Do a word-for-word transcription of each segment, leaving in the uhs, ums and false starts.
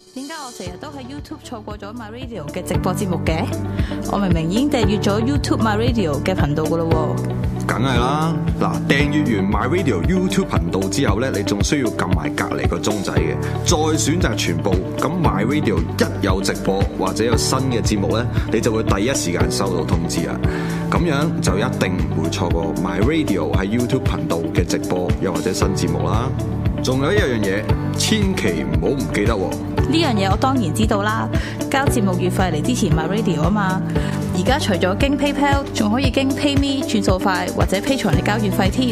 點解我成日都喺 YouTube 錯過咗 My Radio 嘅直播節目嘅？我明明已經訂閱咗 YouTube My Radio 嘅頻道噶咯喎。 梗係啦，嗱，訂閱完 My Radio YouTube 頻道之後咧，你仲需要撳埋隔離個鐘仔嘅，再選擇全部。咁 My Radio 一有直播或者有新嘅節目咧，你就會第一時間收到通知啊！咁樣就一定唔會錯過 My Radio 喺 YouTube 頻道嘅直播又或者新節目啦。仲有一樣嘢，千祈唔好唔記得喎！ 呢樣嘢我當然知道啦，交節目月費嚟支持 My Radio 啊嘛。而家除咗經 PayPal， 仲可以經 PayMe 轉數快或者 Patreon嚟交月費添。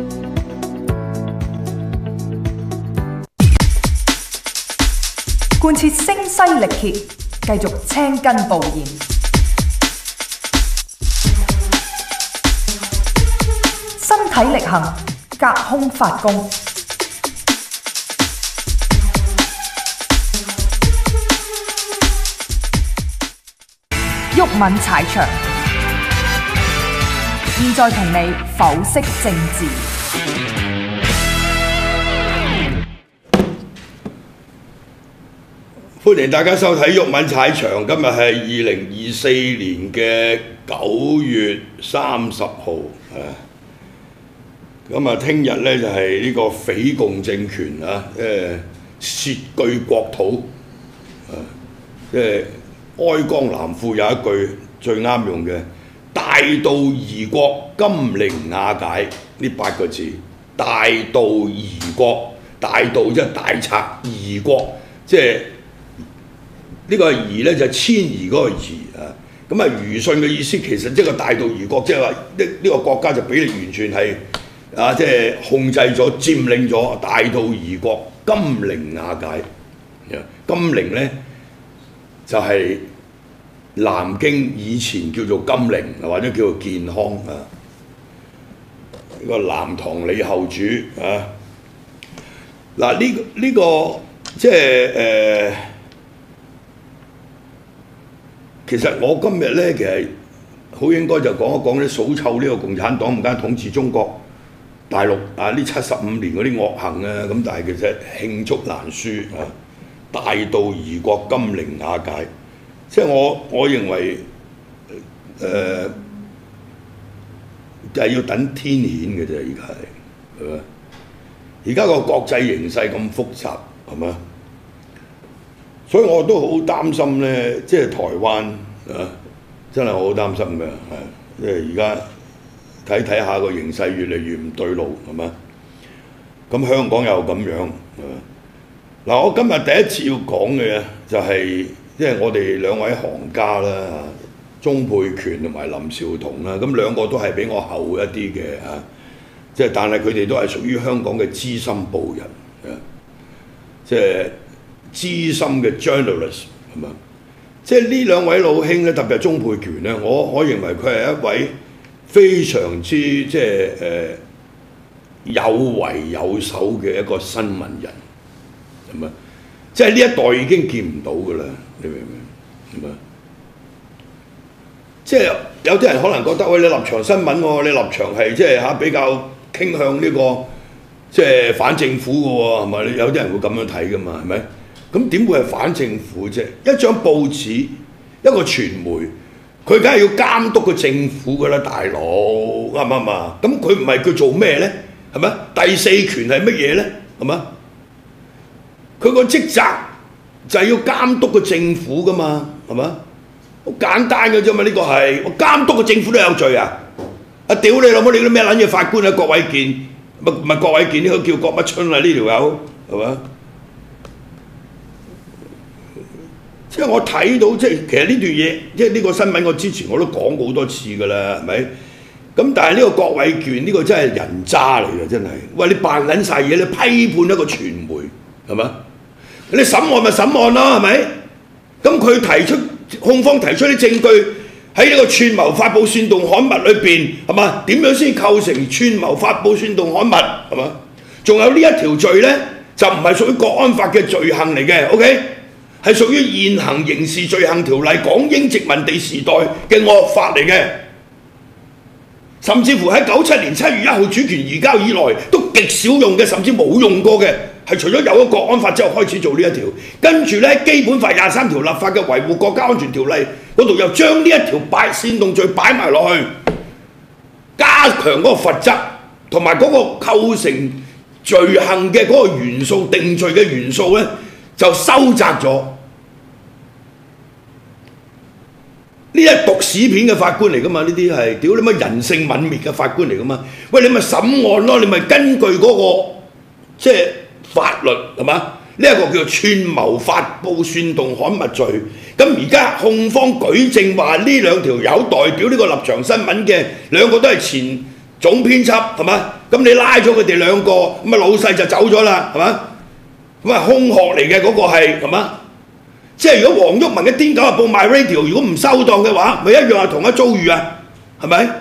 貫徹聲嘶力竭，繼續青筋暴現，身體力行，隔空發功。毓民踩場，現在同你剖析政治。 歡迎大家收睇毓民踩場，今日係二零二四年嘅九月三十號啊！咁啊，聽日咧就係、是、呢個匪共政權啊，誒竊據國土啊，即係。哀江南賦有一句最啱用嘅，大道移國，金陵瓦解呢八個字。大道移國，大道即係大賊，移國即係呢個移咧就係遷移嗰個移啊。咁啊，虞舜嘅意思其實即係個大道移國，即係話呢呢個國家就俾你完全係啊，即係控制咗、佔領咗。大道移國，金陵瓦解。金陵咧。就係南京以前叫做金陵，或者叫做健康啊。呢個南唐李後主啊，嗱呢呢個即係誒，其實我今日咧其實好應該就講一講啲數臭呢個共產黨唔單統治中國大陸啊呢七十五年嗰啲惡行啊，咁但係其實罄竹難書啊。大道移國，金陵瓦解，即係我我認為誒、呃、就係、是、要等天譴嘅啫，而家係係嘛？而家個國際形勢咁複雜係嘛？所以我都好擔心咧，即係台灣啊，真係好擔心嘅，係即係而家睇睇下個形勢越嚟越唔對路係嘛？咁香港又咁樣係嘛？嗱，我今日第一次要講嘅就係，即係我哋兩位行家啦，鍾沛權同埋林紹桐啦，咁兩個都係比我後一啲嘅嚇，即係但係佢哋都係屬於香港嘅資深報人，即係資深嘅 journalist 係嘛？即係呢兩位老兄咧，特別係鍾沛權咧，我我認為佢係一位非常之即係誒有為有守嘅一個新聞人。咁啊，即係呢一代已經見唔到㗎啦，你明唔明？係嘛？即係有啲人可能覺得，喂，你立場新聞喎，你立場係即係嚇比較傾向呢、這個即係反政府嘅喎，係咪？有啲人會咁樣睇㗎嘛，係咪？咁點會係反政府啫？一張報紙，一個傳媒，佢梗係要監督個政府㗎啦，大佬啱唔啱啊？咁佢唔係佢做咩咧？係咪？第四權係乜嘢咧？係嘛？佢個職責就係要監督個政府噶嘛，係嘛？好簡單嘅啫嘛，呢個係我監督個政府都有罪啊！啊屌你老母，你嗰啲咩撚嘢法官啊？郭偉健，唔唔係郭偉健，呢個叫郭乜春啊？呢條友係嘛？即係我睇到即係其實呢段嘢，即係呢個新聞，我之前我都講過好多次㗎啦，係咪？咁但係呢個郭偉健呢個真係人渣嚟嘅，真係。喂，你扮撚晒嘢，你批判一個傳媒係嘛？你審案咪審案咯，係咪？咁佢提出控方提出啲證據喺呢個串謀發布煽動刊物裏邊係嘛？點樣先構成串謀發布煽動刊物係嘛？仲有呢一條罪咧，就唔係屬於國安法嘅罪行嚟嘅 ，OK？ 係屬於現行刑事罪行條例港英殖民地時代嘅惡法嚟嘅，甚至乎喺九七年七月一號主權移交以來都極少用嘅，甚至冇用過嘅係除咗有咗國安法之後開始做呢一條，跟住咧基本法廿三條立法嘅維護國家安全條例嗰度又將呢一條擺煽動罪擺埋落去，加強嗰個罰則同埋嗰個構成罪行嘅嗰個元素定罪嘅元素咧就收窄咗。呢係讀史片嘅法官嚟噶嘛？呢啲係屌你乜人性泯滅嘅法官嚟噶嘛？喂，你咪審案咯，你咪根據嗰、那個即係法律係嘛？呢、這、一個叫做串謀發布煽動刊物罪。咁而家控方舉證話呢兩條友代表呢個立場新聞嘅兩個都係前總編輯係嘛？咁你拉咗佢哋兩個，咁啊老細就走咗啦係嘛？咁啊空殼嚟嘅嗰個係係嘛？即係如果黃毓民嘅《癲狗日報》My Radio 如果唔收檔嘅話，咪一樣係同一遭遇啊，係咪？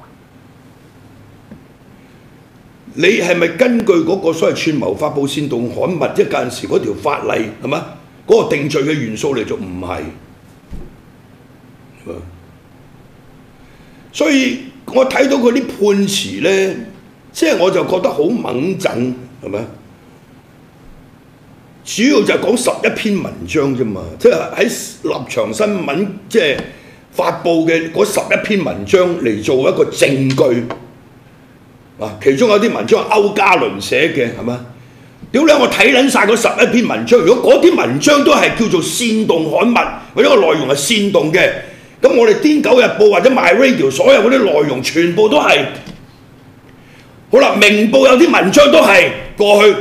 你係咪根據嗰個所謂串謀發布煽動刊物，即係嗰陣時嗰條法例係嘛？嗰、那個定罪嘅元素嚟做唔係，所以我睇到佢啲判詞咧，即係我就覺得好猛震，係咪？主要就係講十一篇文章啫嘛，即係喺立場新聞即係發布嘅嗰十一篇文章嚟做一個證據啊！其中有啲文章係歐嘉倫寫嘅係嘛？屌你！我睇撚晒嗰十一篇文章，如果嗰啲文章都係叫做煽動刊物，或者個內容係煽動嘅，咁我哋《癲狗日報》或者 My Radio 所有嗰啲內容全部都係好啦。明報有啲文章都係過去。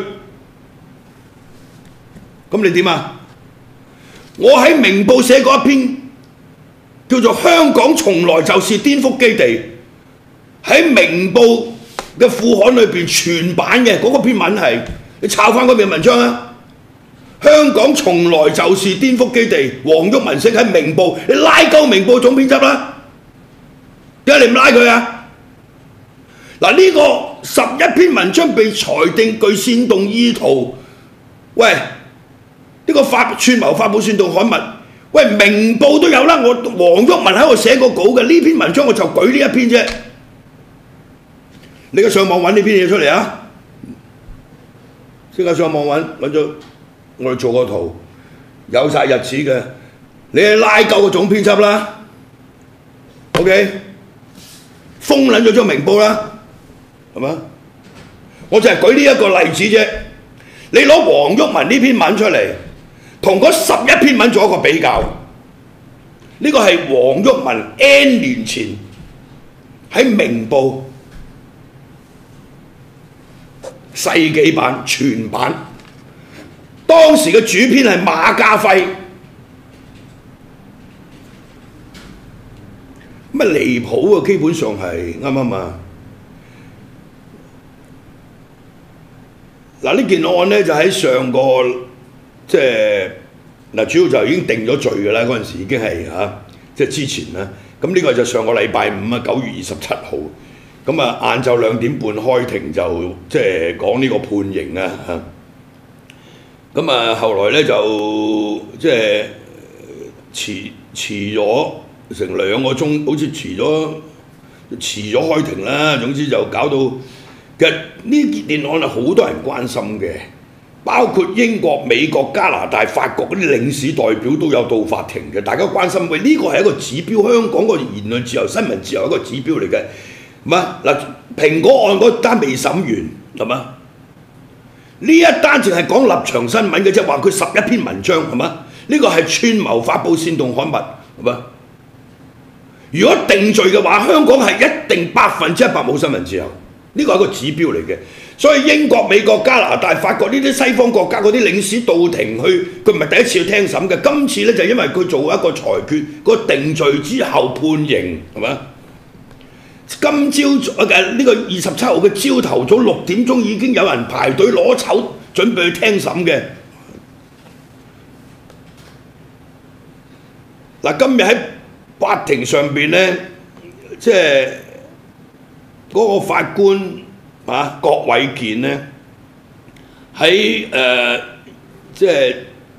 咁你點啊？我喺明報寫過一篇叫做《香港從來就是顛覆基地》，喺明報嘅副刊裏邊全版嘅嗰個篇文係你抄翻嗰篇文章啊！香港從來就是顛覆基地，黃毓民寫喺明報，你拉鳩明報總編輯啦，點解你唔拉佢啊？嗱，呢個十一篇文章被裁定具煽動意圖，喂！呢個發串謀發布煽動刊物，喂明報都有啦，我黃毓民喺度寫過稿嘅，呢篇文章我就舉呢一篇啫。你而家上網揾呢篇嘢出嚟啊！即刻上網揾揾咗，我哋做個圖，有晒日子嘅，你係拉夠個總編輯啦 ，OK， 封撚咗張明報啦，係嘛？我就係舉呢一個例子啫。你攞黃毓民呢篇文出嚟，同嗰十一篇文做一個比較，呢、這個係黃毓民 N 年前喺明報世紀版全版，當時嘅主編係馬家輝，乜離譜啊！基本上係啱唔啱啊？嗱，呢件案咧就喺上個即係嗱，主要就已經定咗罪㗎啦。嗰陣時已經係嚇，即係之前啦。咁呢個就上個禮拜五啊，九月二十七號。咁啊，晏晝兩點半開庭就即係講呢個判刑啊嚇。咁啊，後來咧就即係遲遲咗成兩個鐘，好似遲咗遲咗開庭啦。總之就搞到。其實呢件案係好多人關心嘅，包括英國、美國、加拿大、法國嗰啲領事代表都有到法庭嘅，大家關心喂，呢個係一個指標，香港個言論自由、新聞自由一個指標嚟嘅，係嘛？嗱，蘋果案嗰單未審完，係嘛？呢一單淨係講立場新聞嘅啫，話佢十一篇文章，係嘛？呢個係串謀發布煽動刊物，係嘛？如果定罪嘅話，香港係一定百分之一百冇新聞自由。呢個係一個指標嚟嘅，所以英國、美國、加拿大、法國呢啲西方國家嗰啲領事到庭去，佢唔係第一次去聽審嘅。今次咧就因為佢做一個裁決，個定罪之後判刑，係咪？今朝誒呢個二十七號嘅朝頭早六點鐘已經有人排隊攞籌，準備去聽審嘅。嗱，今日喺法庭上邊咧，即係。嗰個法官啊，郭偉健咧喺誒即係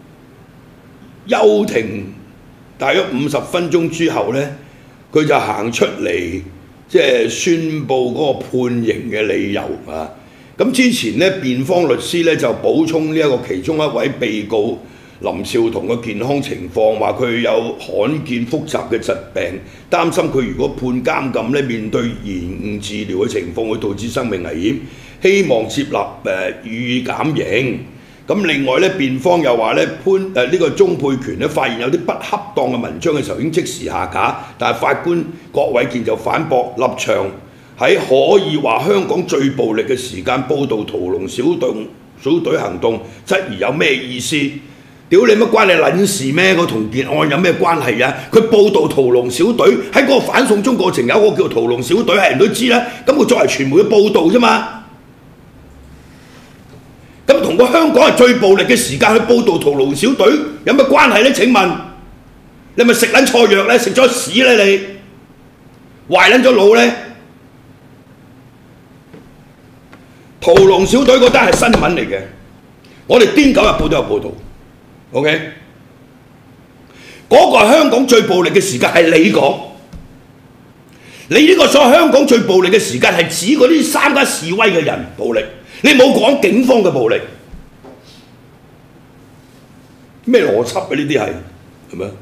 休庭大約五十分鐘之後咧，佢就行出嚟即係宣佈嗰個判刑嘅理由啊。 咁之前咧，辯方律師咧就補充呢一個其中一位被告林少彤嘅健康情況，話佢有罕見複雜嘅疾病，擔心佢如果判監禁咧，面對延誤治療嘅情況會導致生命危險，希望接納誒予以減刑。咁另外咧，辯方又話咧潘誒呢、呃這個鍾沛權咧發現有啲不恰當嘅文章嘅時候已經即時下架，但係法官郭偉健就反駁立場喺可以話香港最暴力嘅時間報導屠龍小隊小隊行動，質疑有咩意思？屌你乜關你撚事咩？個同件案有咩關係啊？佢報導屠龍小隊喺嗰個反送中過程有個叫屠龍小隊係人都知啦，咁佢作為傳媒嘅報導啫嘛。咁同個香港係最暴力嘅時間去報導屠龍小隊有乜關係呢？請問你咪食撚錯藥咧，食咗屎咧你，壞撚咗腦咧？屠龍小隊嗰單係新聞嚟嘅，我哋《癲狗日報》都有報導 ，OK？ 嗰個係香港最暴力嘅時間係你講，你呢個所謂香港最暴力嘅時間係指嗰啲參加示威嘅人暴力。你冇講警方嘅暴力，咩邏輯啊？呢啲係係咪？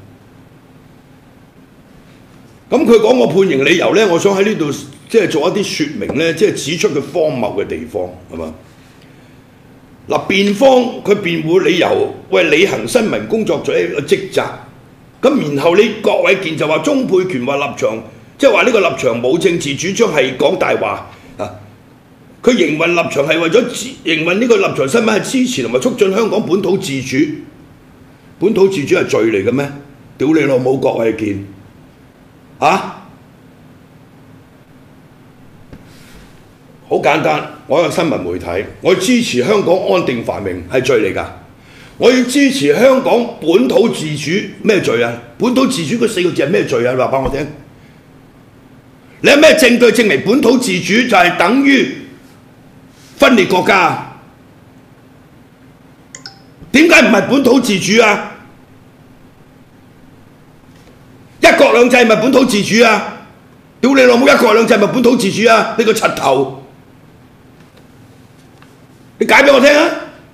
咁佢講個判刑理由咧，我想喺呢度即係做一啲説明咧，即係指出佢荒謬嘅地方係嘛？嗱，辯方佢辯護理由，喂，履行新聞工作者嘅職責，咁然後你郭偉健就話鍾沛權話立場，即係話呢個立場冇政治主張係講大話啊！佢營運立場係為咗營運呢個立場新聞係支持同埋促進香港本土自主，本土自主係罪嚟嘅咩？屌你老母郭偉健啊！好簡單，我係新聞媒體，我支持香港安定繁榮係罪嚟㗎。我要支持香港本土自主咩罪啊？本土自主嗰四個字係咩罪啊？你話俾我聽。你有咩證據證明本土自主就係等於分裂國家？點解唔係本土自主啊？一國兩制咪本土自主啊？屌你老母！一國兩制咪本土自主啊？你個柒頭，你解俾我聽啊！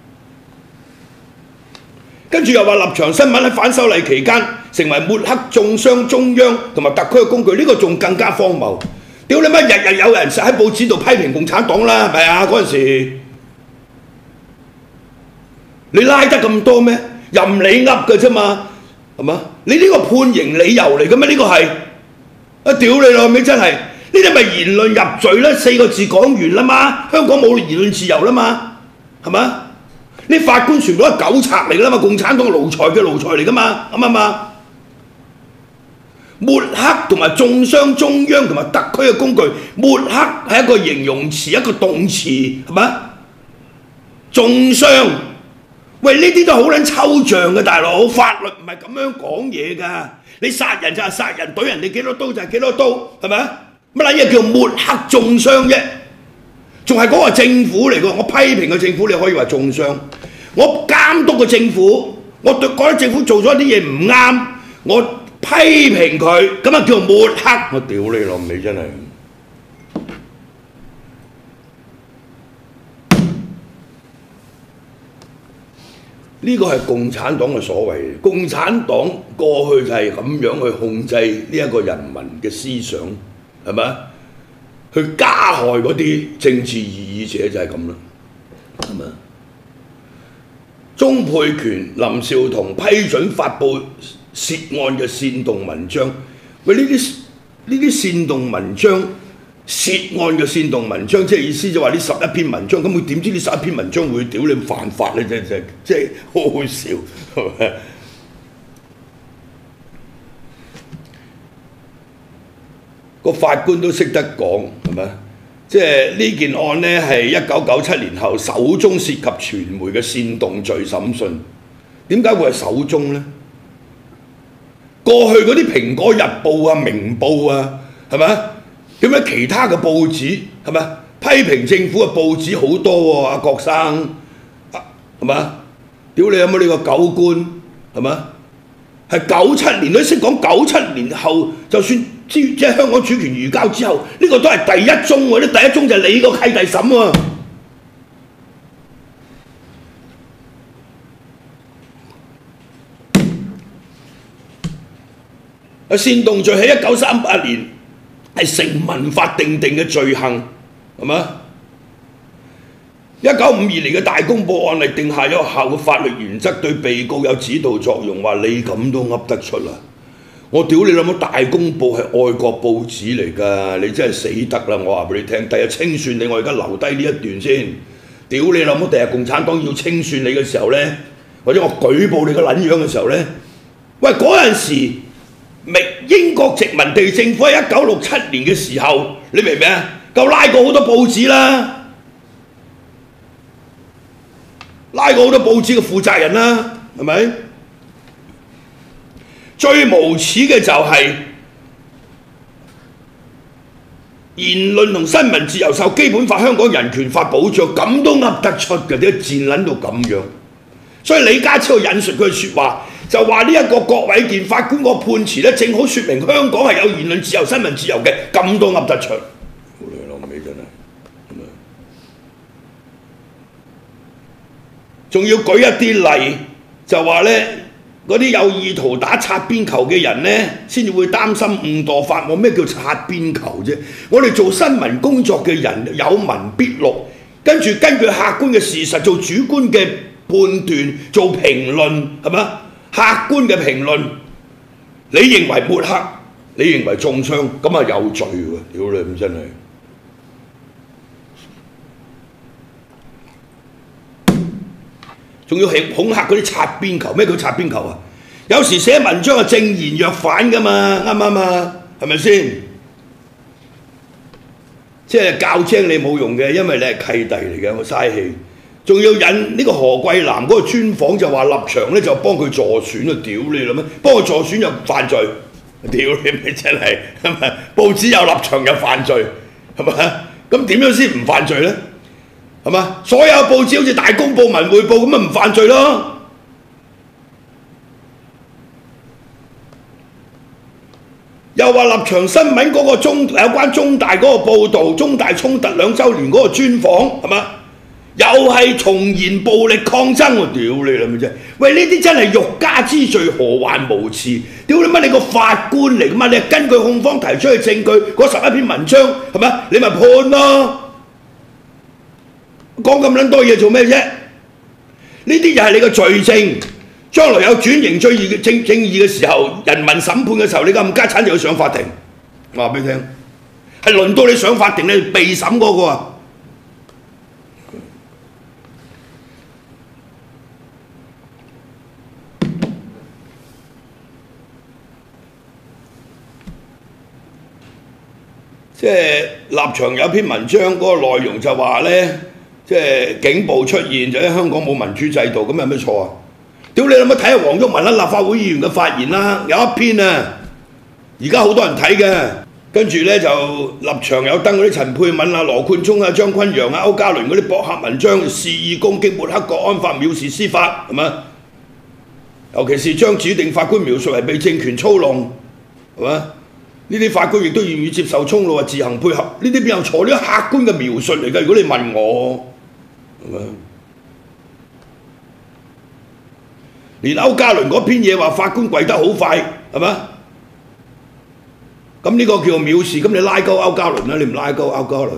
跟住又話立場新聞喺反修例期間成為抹黑中傷中央同埋特區嘅工具，呢、這個仲更加荒謬。屌你乜日日有人喺報紙度批評共產黨啦，係咪啊？嗰陣時你拉得咁多咩？任你噏嘅啫嘛，係嘛？你呢個判刑理由嚟嘅咩？呢、這個係啊！屌你老味真係，呢啲咪言論入罪啦？四個字講完啦嘛，香港冇言論自由啦嘛，係嘛？呢法官全部都係狗賊嚟㗎啦嘛，共產黨奴才嘅奴才嚟㗎嘛，啱唔啱啊？抹黑同埋中傷中央同埋特區嘅工具，抹黑係一個形容詞，一個動詞，係咪？中傷，喂，呢啲都好撚抽象嘅，大佬，法律唔係咁樣講嘢㗎。你殺人就係殺人，懟人哋幾多刀就係幾多刀，係咪？乜撚嘢叫抹黑中傷啫？仲係嗰個政府嚟㗎，我批評個政府，你可以話中傷。我監督個政府，我對覺得政府做咗啲嘢唔啱，我批評佢，咁啊叫抹黑。我屌你老味真係！呢個係共產黨嘅所謂，共產黨過去就係咁樣去控制呢一個人民嘅思想，係咪？去加害嗰啲政治異議者就係咁啦，係咪？鍾沛權、林少彤批准發布涉案嘅煽動文章，喂，呢啲呢啲煽動文章、涉案嘅煽動文章，即係意思就話呢十一篇文章，咁佢點知呢十一篇文章會屌你犯法咧？真係即係好好笑，係咪？個法官都識得講，係咪？即係呢件案呢，係一九九七年後首宗涉及傳媒嘅煽動罪審訊。點解會係首宗呢？過去嗰啲《蘋果日報》啊、《明報》啊，係咪？點解其他嘅報紙係咪批評政府嘅報紙好多喎？阿郭生係咪？屌你有冇呢個狗官係咪？係九七年都識講，九七年後就算。即係香港主權移交之後，呢、這個都係第一宗喎！呢第一宗就係你個契弟審喎， 啊，煽動罪喺一九三八年係成文法定定嘅罪行，係嘛？一九五二年嘅大公報案例定下有效嘅法律原則，對被告有指導作用，話你咁都噏得出啦！我屌你老母！大公報係愛國報紙嚟㗎，你真係死得啦！我話俾你聽，第日清算你，我而家留低呢一段先。屌你老母！第日共產黨要清算你嘅時候呢，或者我舉報你個撚樣嘅時候呢，喂嗰陣時，英國殖民地政府喺一九六七年嘅時候，你明唔明啊？夠拉過好多報紙啦！拉過好多報紙嘅負責人啦，係咪？最無恥嘅就係言論同新聞自由受基本法、香港人權法保障，咁都噏得出嘅，點解賤撚到咁樣？所以李家超引述佢嘅説話，就話呢一個郭偉健法官個判詞咧，正好説明香港係有言論自由、新聞自由嘅，咁都噏得出。好你老味真係。仲要舉一啲例，就話咧嗰啲有意圖打擦邊球嘅人咧，先至會擔心誤墮法網。咩叫擦邊球啫？我哋做新聞工作嘅人有文必錄，跟住根據客觀嘅事實做主觀嘅判斷，做評論係嘛？客觀嘅評論，你認為抹黑，你認為中傷，咁啊有罪喎！屌你咁真係。仲要係恐嚇嗰啲擦邊球，咩叫擦邊球啊？有時寫文章係正言若反噶嘛，啱唔啱啊？係咪先？即係教精你冇用嘅，因為你係契弟嚟嘅，我嘥氣。仲要引呢個何桂藍嗰個專訪就話立場咧就幫佢助選啊！屌你啦咩？幫佢助選又犯罪，屌你咪真係係咪？報紙有立場又犯罪，係咪？咁點樣先唔犯罪咧？係嘛？所有報紙好似大公報、文匯報咁咪唔犯罪咯。又話立場新聞嗰個中有關中大嗰個報導，中大衝突兩週年嗰個專訪係嘛？又係重言暴力抗爭喎！屌你啦咪啫！喂，呢啲真係欲加之罪，何患無辭？屌你乜？你個法官嚟㗎嘛？你係根據控方提出嘅證據嗰十一篇文章係咪？你咪判咯。講咁撚多嘢做咩啫？呢啲就係你個罪證，將來有轉型正義嘅正正義嘅時候，人民審判嘅時候，你個冚家產就要上法庭。我話俾你聽，係輪到你上法庭，你被審嗰個啊！即係立場有篇文章嗰個內容就話咧。即係警暴出現就喺香港冇民主制度，咁有咩錯啊？屌你諗乜睇下黃毓民啦，立法會議員嘅發言啦，有一篇啊，而家好多人睇嘅，跟住咧就立場有登嗰啲陳佩敏啊、羅冠聰啊、張崑陽啊、歐嘉倫嗰啲博客文章，肆意攻擊抹黑國安法、藐視司法，係嘛？尤其是將指定法官描述為被政權操弄，係嘛？呢啲法官亦都願意接受衝腦啊，自行配合，呢啲邊有錯？呢啲客觀嘅描述嚟㗎。如果你問我，係咪？連歐嘉倫嗰篇嘢話法官跪得好快，係嘛？咁呢個叫做藐視，咁你拉鳩歐嘉倫啦，你唔拉鳩歐嘉倫。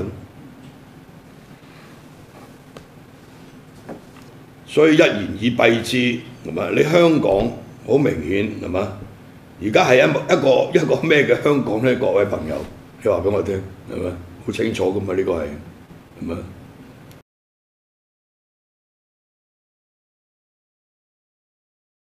所以一言以蔽之，係嘛？你香港好明顯係嘛？而家係一一個一個咩嘅香港咧？各位朋友，你話俾我聽係咪？好清楚㗎嘛？呢個係係咪？